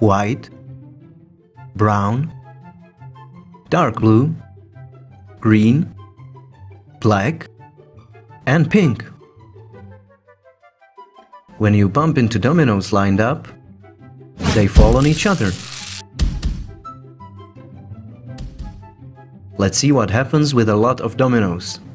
white, brown, dark blue, green, black, and pink. When you bump into dominoes lined up, they fall on each other. Let's see what happens with a lot of dominoes.